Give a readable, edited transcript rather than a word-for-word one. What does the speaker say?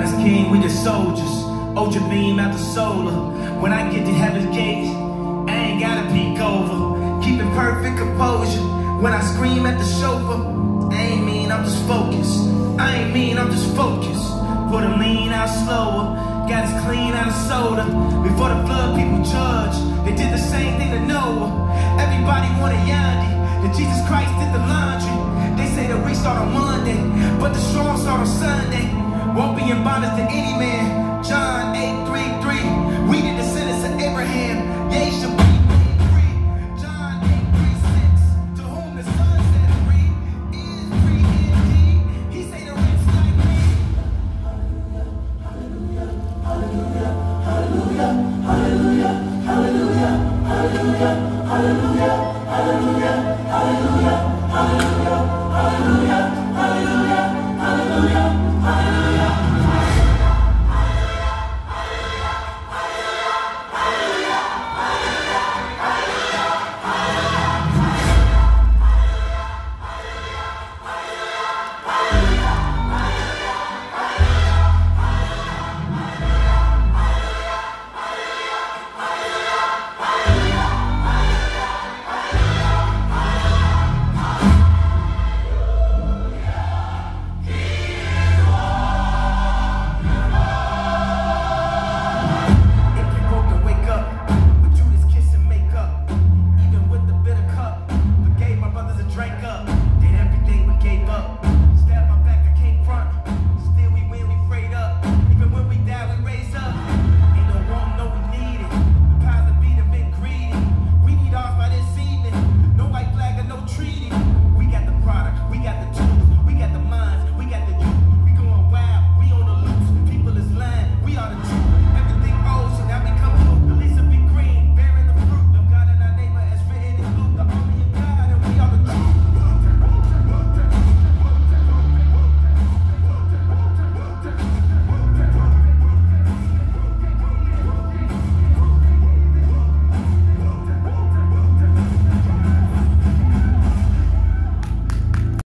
God is king, we the soldiers. Ultra beam out the solar. When I get to heaven's gates, I ain't gotta peek over. Keeping perfect composure. When I scream at the chauffeur, I ain't mean, I'm just focused. I ain't mean, I'm just focused. Put a lean out slower. Got us clean out of soda. Before the flood, people judge. They did the same thing to Noah. Everybody wanted Yandi. That Jesus Christ did the laundry. They say the week start on Monday, but the strong start on Sunday. Won't be in bondage to any